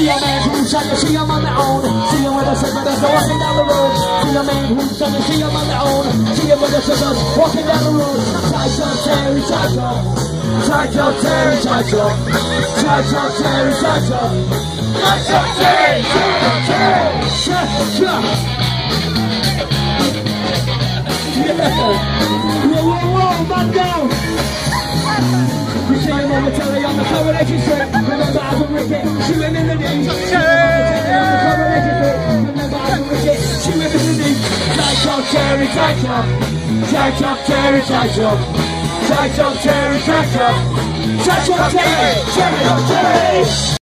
a man who's trying to see him on their own. See him with the sisters walking down the road. See a man who's trying to see him on their own. See him with the sisters walking down the road. Tight-up, Terry, tight-up. Tight-up, Terry, tight-up. Tight-up, Terry, tight-up. Tight-up, Terry, tight-up, Terry. Whoa, man down. You see him on the telly on the Coronation Street. Remember Alvin Rickett, shooting in the knee. Remember Alvin Rickett, shooting in the knee. Tight-up, Terry, tight-up. Tight-up, Terry, tight-up. Tight-up, Terry, tight-up. Tight-up, Terry, tight-up, Terry.